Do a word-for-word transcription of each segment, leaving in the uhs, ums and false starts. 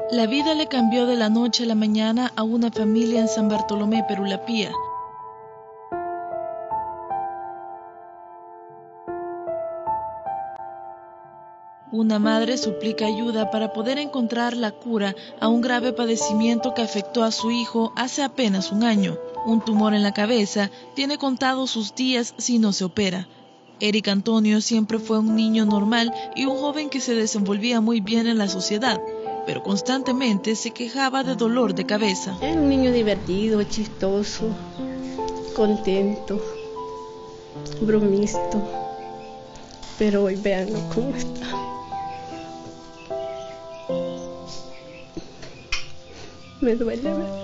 La vida le cambió de la noche a la mañana a una familia en San Bartolomé, Perulapía. Una madre suplica ayuda para poder encontrar la cura a un grave padecimiento que afectó a su hijo hace apenas un año. Un tumor en la cabeza tiene contados sus días si no se opera. Eric Antonio siempre fue un niño normal y un joven que se desenvolvía muy bien en la sociedad, pero constantemente se quejaba de dolor de cabeza. Era un niño divertido, chistoso, contento, bromisto, pero hoy véanlo cómo está. Me duele verlo.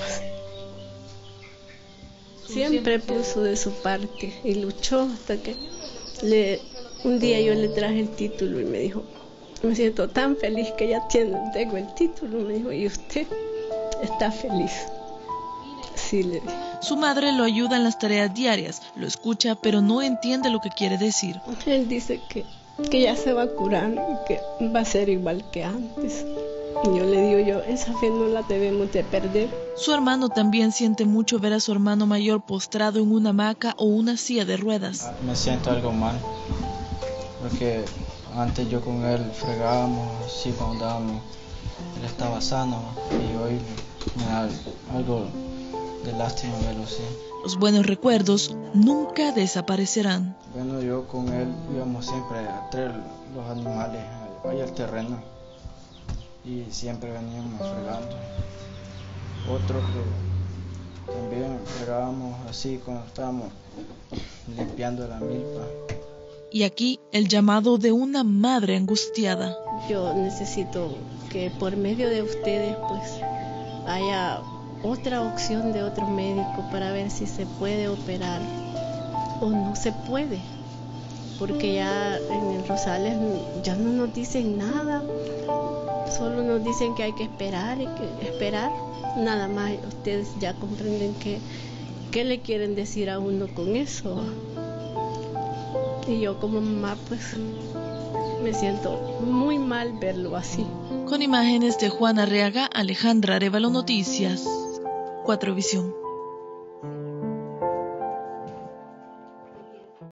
Siempre puso de su parte y luchó hasta que le, un día yo le traje el título y me dijo, me siento tan feliz que ya tiene, tengo el título, me dijo, y usted está feliz. Sí, le dije. Su madre lo ayuda en las tareas diarias, lo escucha pero no entiende lo que quiere decir. Él dice que, que ya se va a curar y que va a ser igual que antes. Y yo le digo, yo, esa fe no la debemos de perder. Su hermano también siente mucho ver a su hermano mayor postrado en una hamaca o una silla de ruedas. Me siento algo mal, porque antes yo con él fregábamos, así cuando andábamos, él estaba sano y hoy me da algo de lástima verlo así. Los buenos recuerdos nunca desaparecerán. Bueno, yo con él íbamos siempre a traer los animales allá al terreno y siempre veníamos fregando. Otro que también fregábamos así cuando estábamos limpiando la milpa. Y aquí el llamado de una madre angustiada. Yo necesito que por medio de ustedes pues haya otra opción de otro médico para ver si se puede operar o no se puede, porque ya en el Rosales ya no nos dicen nada, solo nos dicen que hay que esperar y que esperar, nada más. Ustedes ya comprenden que qué le quieren decir a uno con eso. Y yo como mamá pues me siento muy mal verlo así. Con imágenes de Juana Arriaga, Alejandra Arévalo, Noticias cuatro Visión.